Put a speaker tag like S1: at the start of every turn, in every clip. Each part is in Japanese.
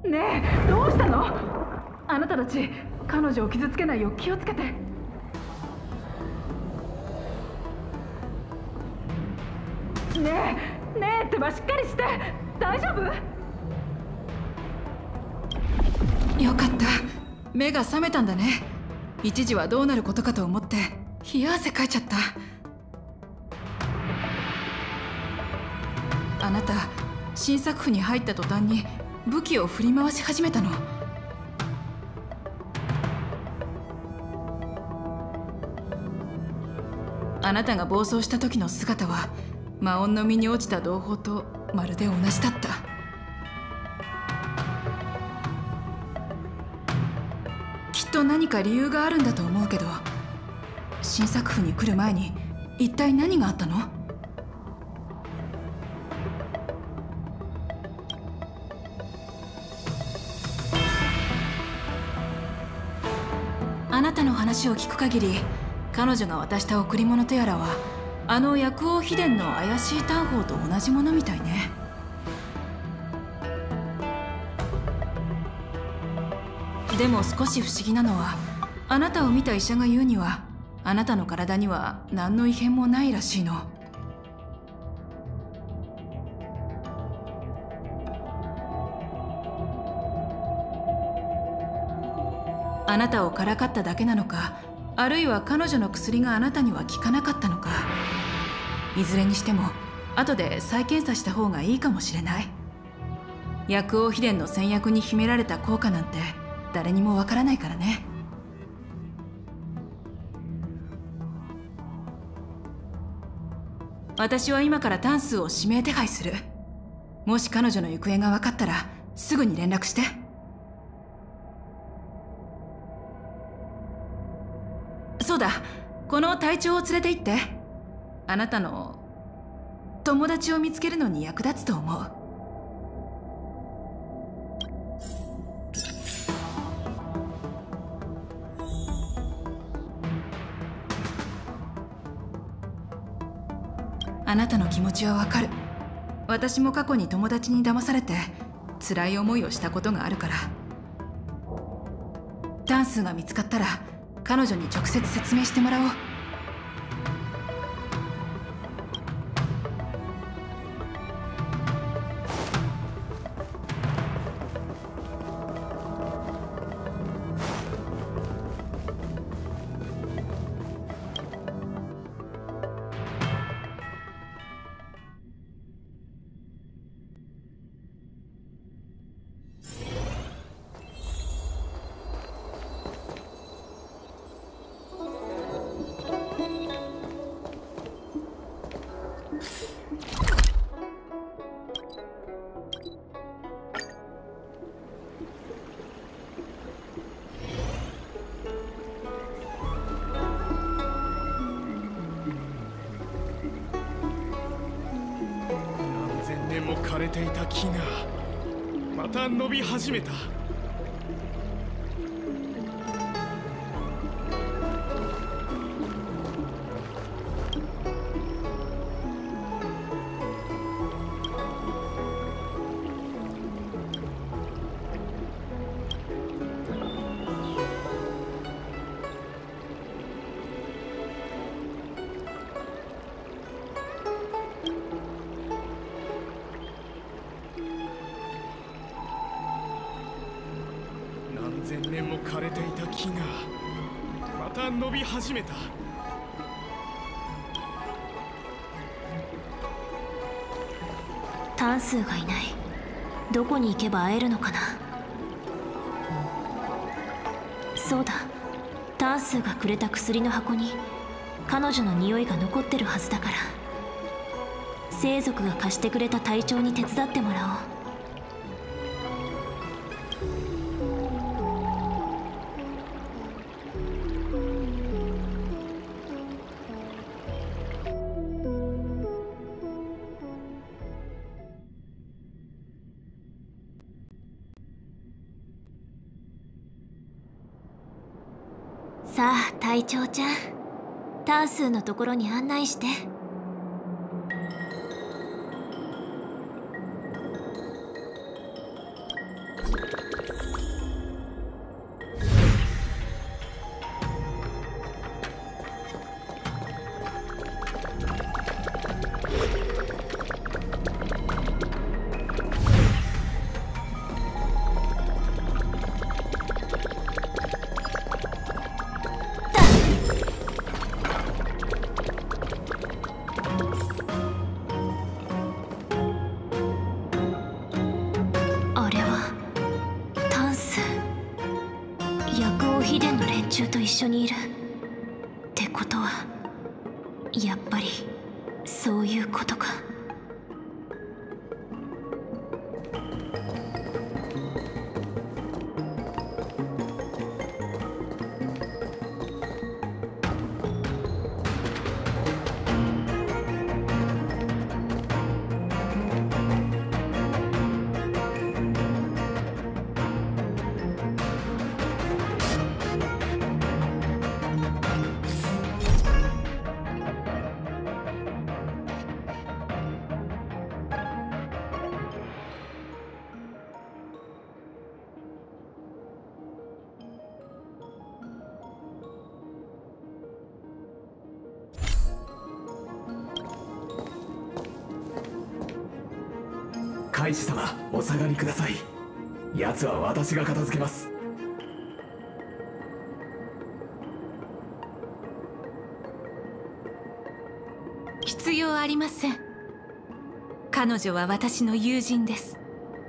S1: ねえ、どうしたの？あなたたち、彼女を傷つけないよう気をつけて。ねえ、ねえってば、しっかりして。大丈夫？
S2: よかった、目が覚めたんだね。一時はどうなることかと思って冷や汗かいちゃった。あなた、新作府に入った途端に武器を振り回し始めたの。あなたが暴走した時の姿は魔音の身に落ちた同胞とまるで同じだった。きっと何か理由があるんだと思うけど、新作府に来る前に一体何があったの？あなたの話を聞く限り、彼女が渡した贈り物とやらはあの薬王秘伝の怪しい丹宝と同じものみたいね。でも少し不思議なのは、あなたを見た医者が言うには、あなたの体には何の異変もないらしいの。あなたをからかっただけなのか、あるいは彼女の薬があなたには効かなかったのか。いずれにしても後で再検査した方がいいかもしれない。薬王秘伝の戦薬に秘められた効果なんて誰にもわからないからね。私は今からタンスを指名手配する。もし彼女の行方が分かったらすぐに連絡して。そうだ、この隊長を連れて行って。あなたの友達を見つけるのに役立つと思う。あなたの気持ちはわかる。私も過去に友達に騙されて辛い思いをしたことがあるから。ダンスが見つかったら彼女に直接説明してもらおう。
S3: 枯れていた木がまた伸び始めた。何千年も枯れていた木がまた伸び始めた。
S4: タンスーがいない。どこに行けば会えるのかな。そうだ、タンスーがくれた薬の箱に彼女の匂いが残ってるはずだから、聖族が貸してくれた隊長に手伝ってもらおう。さあ隊長ちゃん、タンスーのところに案内して。 ことはやっぱりそういうことか。
S5: 海士様、お下がりください。奴は私が片付けます。
S2: 必要ありません。彼女は私の友人です。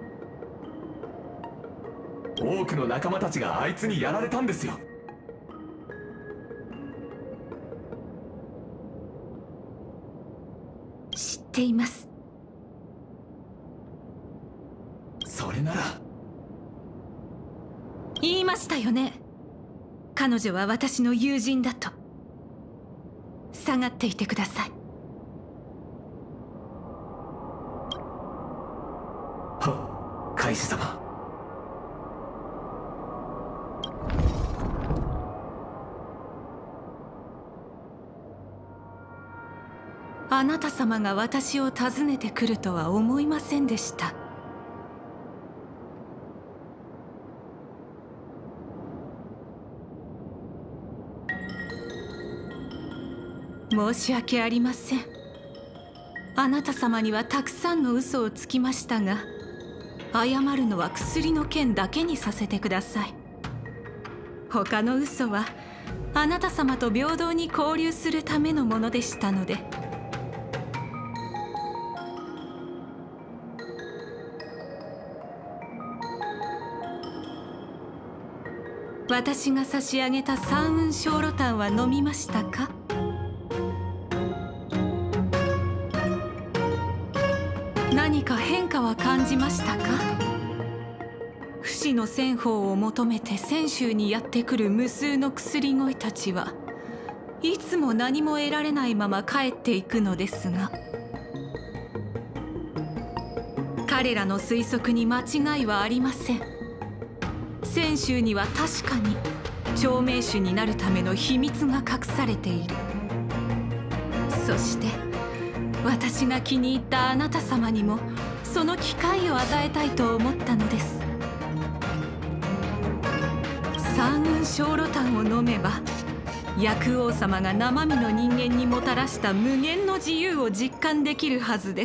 S5: 多くの仲間たちがあいつにやられたんですよ。
S2: 知っています。
S5: それなら。
S2: 言いましたよね。彼女は私の友人だと。下がっていてください。
S5: はっ、海士様。
S2: あなた様が私を訪ねてくるとは思いませんでした。申し訳ありません。あなた様にはたくさんの嘘をつきましたが、謝るのは薬の件だけにさせてください。他の嘘はあなた様と平等に交流するためのものでしたので。私が差し上げた三雲小露丹は飲みましたか？何か変化は感じましたか？不死の仙宝を求めて泉州にやってくる無数の薬乞いたちはいつも何も得られないまま帰っていくのですが、彼らの推測に間違いはありません。泉州には確かに長命種になるための秘密が隠されている。そして私が気に入ったあなた様にもその機会を与えたいと思ったのです。三雲小露丹を飲めば薬王様が生身の人間にもたらした無限の自由を実感できるはずです。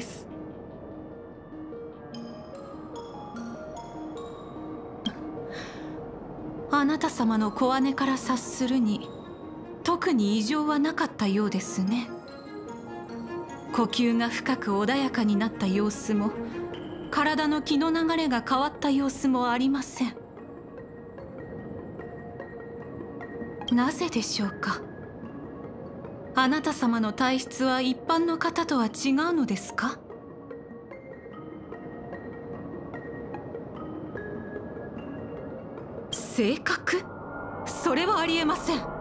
S2: あなた様の小姉から察するに特に異常はなかったようですね。呼吸が深く穏やかになった様子も、体の気の流れが変わった様子もありません。なぜでしょうか。あなた様の体質は一般の方とは違うのですか？性格？それはありえません。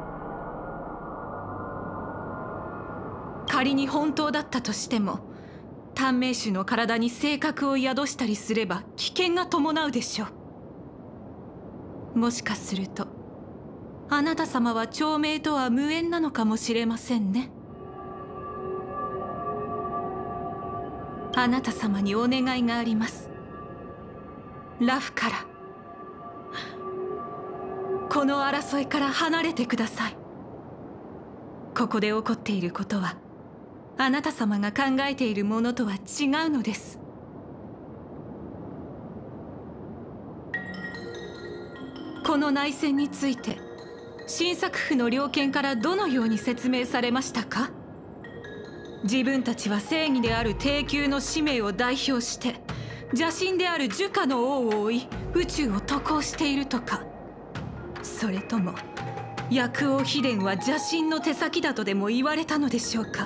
S2: 仮に本当だったとしても、短命種の体に性格を宿したりすれば危険が伴うでしょう。もしかするとあなた様は長命とは無縁なのかもしれませんね。あなた様にお願いがあります。ラフからこの争いから離れてください。ここで起こっていることはあなた様が考えているものとは違うのです。この内戦について新作府の猟犬からどのように説明されましたか？自分たちは正義である帝宮の使命を代表して邪神である樹下の王を追い宇宙を渡航しているとか、それとも薬王秘伝は邪神の手先だとでも言われたのでしょうか。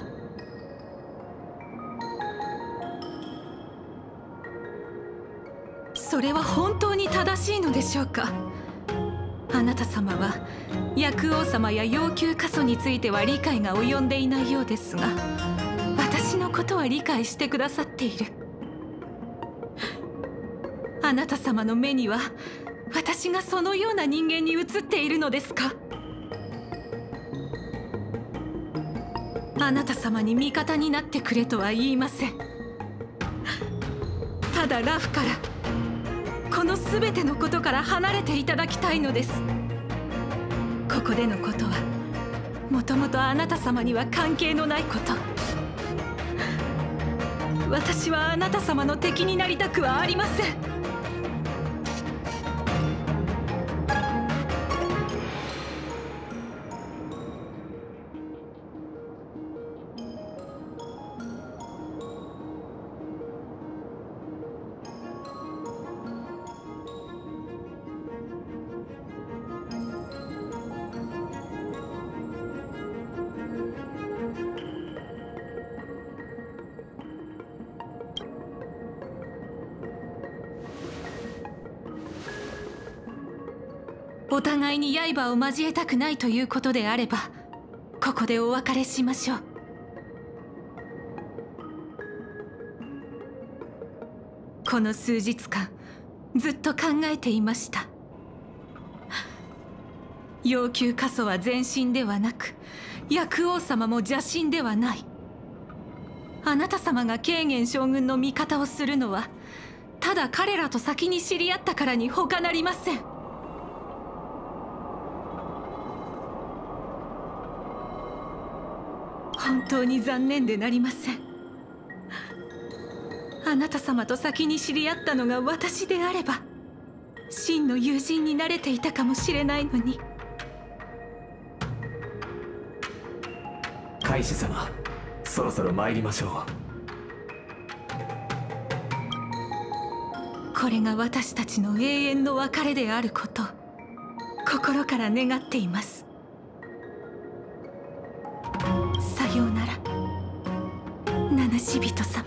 S2: それは本当に正しいのでしょうか。あなた様は薬王様や要求過疎については理解が及んでいないようですが、私のことは理解してくださっている。あなた様の目には私がそのような人間に映っているのですか。あなた様に味方になってくれとは言いません。ただラフからこの全てのことから離れていただきたいのです。ここでのことはもともとあなた様には関係のないこと。私はあなた様の敵になりたくはありません。お互いに刃を交えたくないということであれば、ここでお別れしましょう。この数日間ずっと考えていました。要求過疎は前進ではなく、薬王様も邪神ではない。あなた様が慶元将軍の味方をするのはただ彼らと先に知り合ったからに他なりません。本当に残念でなりません。あなた様と先に知り合ったのが私であれば真の友人になれていたかもしれないのに。
S5: 海士様、そろそろ参りましょ
S2: う。これが私たちの永遠の別れであること心から願っています。さようなら、七死人様。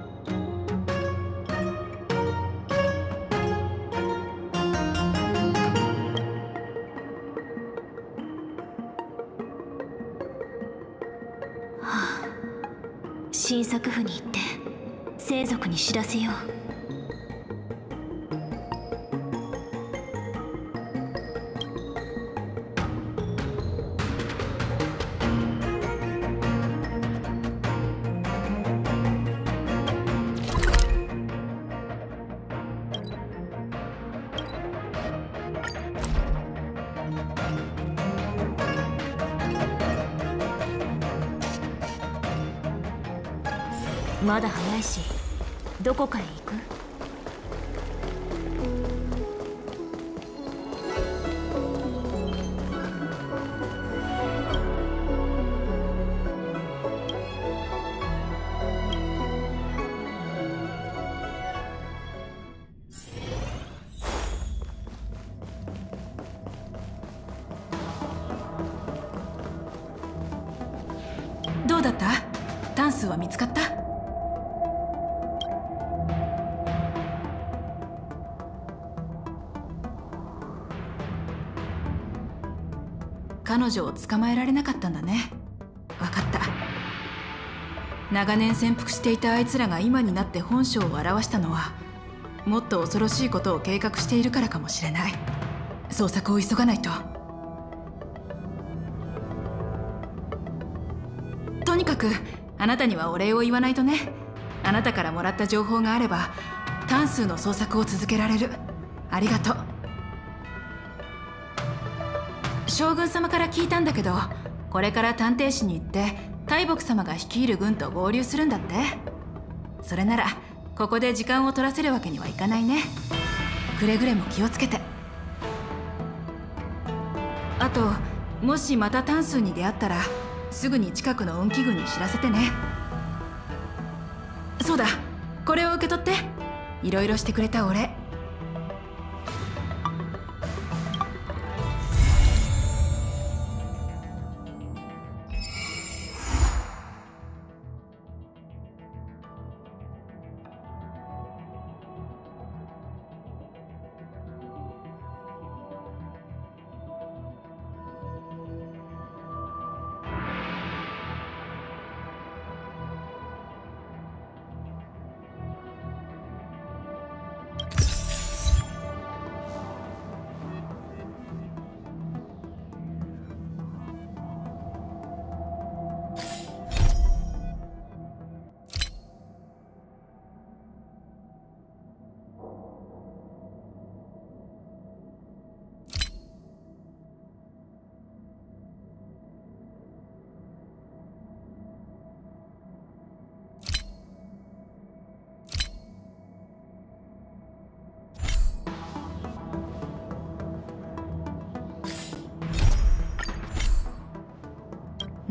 S4: 新作府に行って聖族に知らせよう。まだ早いし、どこかへ行く？
S2: どうだった？タンスは見つかった？彼女を捕まえられなかったんだね。分かった。長年潜伏していたあいつらが今になって本性を現したのはもっと恐ろしいことを計画しているからかもしれない。捜索を急がないと。とにかくあなたにはお礼を言わないとね。あなたからもらった情報があれば単数の捜索を続けられる。ありがとう。将軍様から聞いたんだけど、これから探偵使に行って大木様が率いる軍と合流するんだって。それならここで時間を取らせるわけにはいかないね。くれぐれも気をつけて。あと、もしまた単数に出会ったらすぐに近くの運気軍に知らせてね。そうだ、これを受け取って。いろいろしてくれたお礼。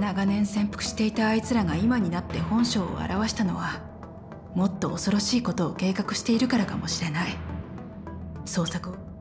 S2: 長年潜伏していたあいつらが今になって本性を現したのは、もっと恐ろしいことを計画しているからかもしれない。捜索を